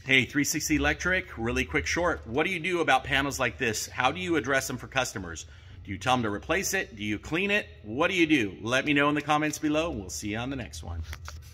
Hey, 360 Electric, really quick short. What do you do about panels like this? How do you address them for customers? Do you tell them to replace it? Do you clean it? What do you do? Let me know in the comments below. We'll see you on the next one.